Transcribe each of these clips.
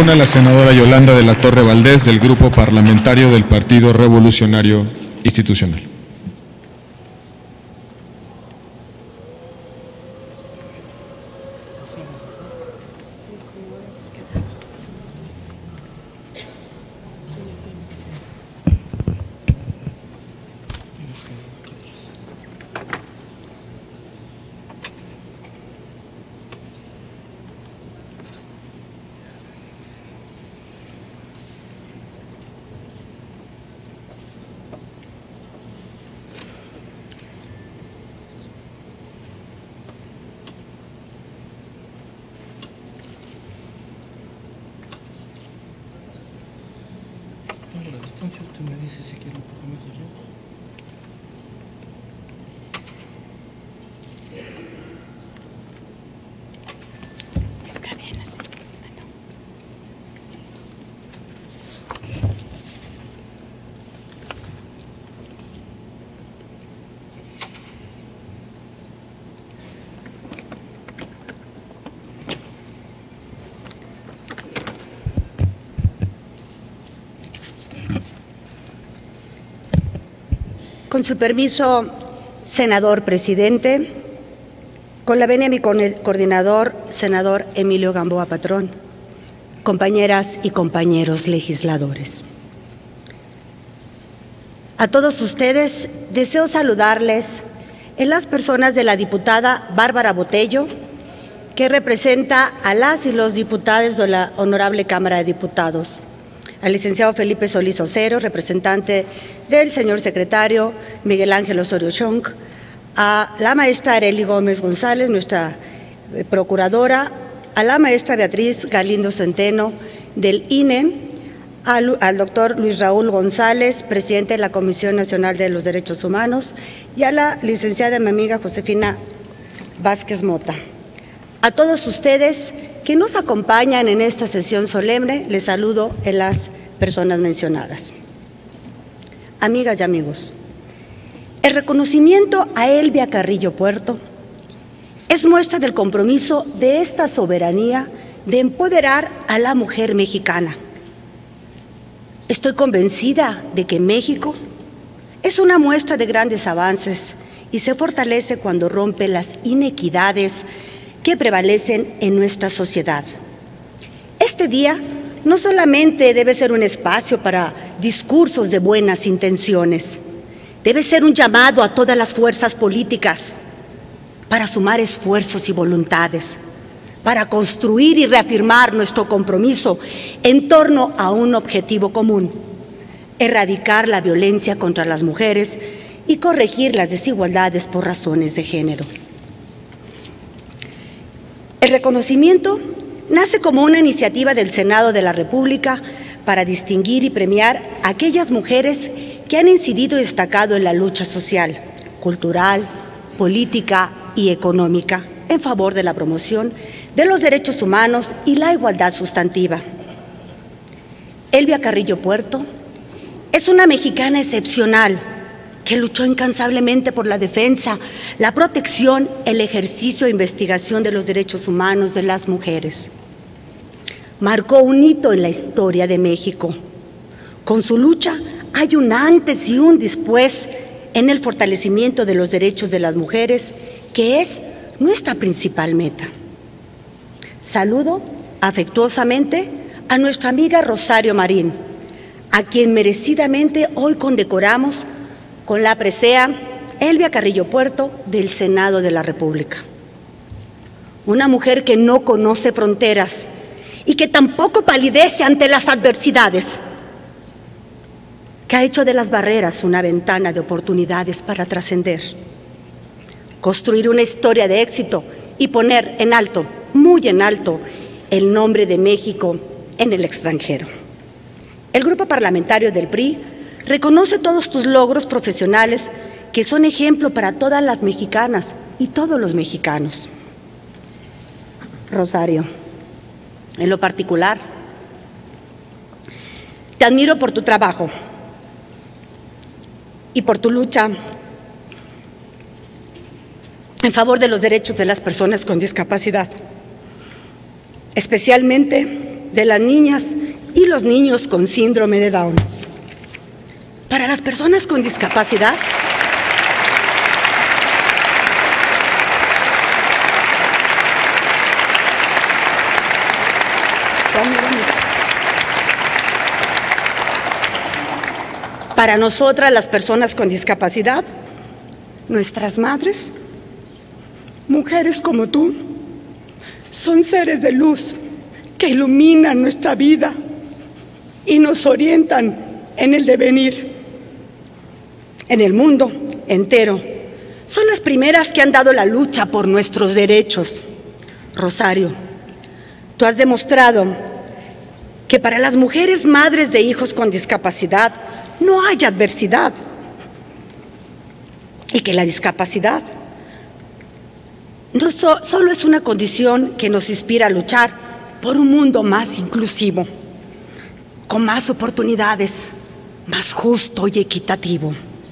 tribuna la senadora Yolanda de la Torre Valdés, del Grupo Parlamentario del Partido Revolucionario Institucional. La distancia, usted me dice si quiere un poco más allá. Está bien así. Con su permiso, senador presidente, con la venia de mi coordinador, senador Emilio Gamboa Patrón, compañeras y compañeros legisladores. A todos ustedes deseo saludarles en las personas de la diputada Bárbara Botello, que representa a las y los diputados de la Honorable Cámara de Diputados, al licenciado Felipe Solís Ocero, representante del señor secretario Miguel Ángel Osorio Chong, a la maestra Arely Gómez González, nuestra procuradora, a la maestra Beatriz Galindo Centeno del INE, al doctor Luis Raúl González, presidente de la Comisión Nacional de los Derechos Humanos, y a la licenciada mi amiga Josefina Vázquez Mota. A todos ustedes que nos acompañan en esta sesión solemne, les saludo en las personas mencionadas. Amigas y amigos, el reconocimiento a Elvia Carrillo Puerto es muestra del compromiso de esta soberanía de empoderar a la mujer mexicana. Estoy convencida de que México es una muestra de grandes avances y se fortalece cuando rompe las inequidades que prevalecen en nuestra sociedad. Este día no solamente debe ser un espacio para discursos de buenas intenciones, debe ser un llamado a todas las fuerzas políticas para sumar esfuerzos y voluntades, para construir y reafirmar nuestro compromiso en torno a un objetivo común: erradicar la violencia contra las mujeres y corregir las desigualdades por razones de género. El reconocimiento nace como una iniciativa del Senado de la República para distinguir y premiar a aquellas mujeres que han incidido y destacado en la lucha social, cultural, política y económica en favor de la promoción de los derechos humanos y la igualdad sustantiva. Elvia Carrillo Puerto es una mexicana excepcional que luchó incansablemente por la defensa, la protección, el ejercicio e investigación de los derechos humanos de las mujeres. Marcó un hito en la historia de México. Con su lucha hay un antes y un después en el fortalecimiento de los derechos de las mujeres, que es nuestra principal meta. Saludo afectuosamente a nuestra amiga Rosario Marín, a quien merecidamente hoy condecoramos con la presea Elvia Carrillo Puerto del Senado de la República. Una mujer que no conoce fronteras y que tampoco palidece ante las adversidades, que ha hecho de las barreras una ventana de oportunidades para trascender, construir una historia de éxito y poner en alto, muy en alto, el nombre de México en el extranjero. El Grupo Parlamentario del PRI reconoce todos tus logros profesionales que son ejemplo para todas las mexicanas y todos los mexicanos. Rosario, en lo particular, te admiro por tu trabajo y por tu lucha en favor de los derechos de las personas con discapacidad, especialmente de las niñas y los niños con síndrome de Down. Para las personas con discapacidad, para nosotras, las personas con discapacidad, nuestras madres, mujeres como tú, son seres de luz que iluminan nuestra vida y nos orientan en el devenir. En el mundo entero, son las primeras que han dado la lucha por nuestros derechos. Rosario, tú has demostrado que para las mujeres madres de hijos con discapacidad no hay adversidad y que la discapacidad no solo es una condición que nos inspira a luchar por un mundo más inclusivo, con más oportunidades, más justo y equitativo.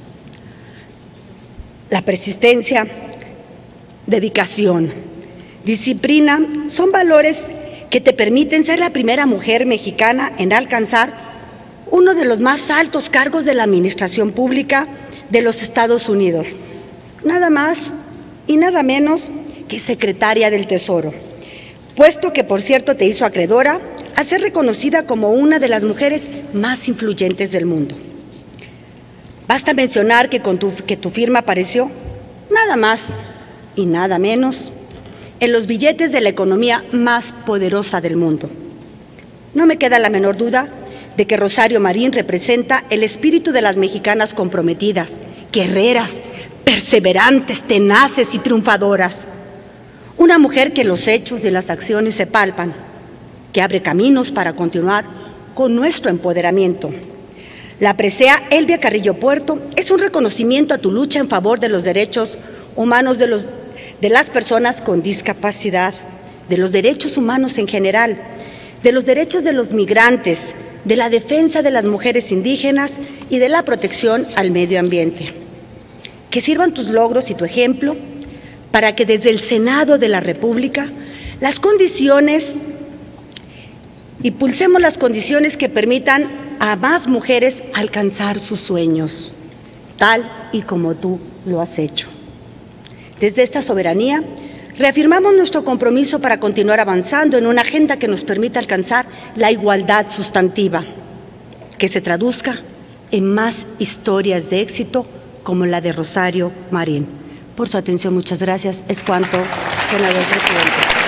La persistencia, dedicación, disciplina son valores que te permiten ser la primera mujer mexicana en alcanzar uno de los más altos cargos de la administración pública de los Estados Unidos, nada más y nada menos que secretaria del Tesoro, puesto que, por cierto, te hizo acreedora a ser reconocida como una de las mujeres más influyentes del mundo. Basta mencionar que tu firma apareció, nada más y nada menos, en los billetes de la economía más poderosa del mundo. No me queda la menor duda de que Rosario Marín representa el espíritu de las mexicanas comprometidas, guerreras, perseverantes, tenaces y triunfadoras. Una mujer que los hechos y las acciones se palpan, que abre caminos para continuar con nuestro empoderamiento. La presea Elvia Carrillo Puerto es un reconocimiento a tu lucha en favor de los derechos humanos de las personas con discapacidad, de los derechos humanos en general, de los derechos de los migrantes, de la defensa de las mujeres indígenas y de la protección al medio ambiente. Que sirvan tus logros y tu ejemplo para que desde el Senado de la República impulsemos las condiciones que permitan a más mujeres alcanzar sus sueños, tal y como tú lo has hecho. Desde esta soberanía, reafirmamos nuestro compromiso para continuar avanzando en una agenda que nos permita alcanzar la igualdad sustantiva, que se traduzca en más historias de éxito como la de Rosario Marín. Por su atención, muchas gracias. Es cuanto, senador presidente.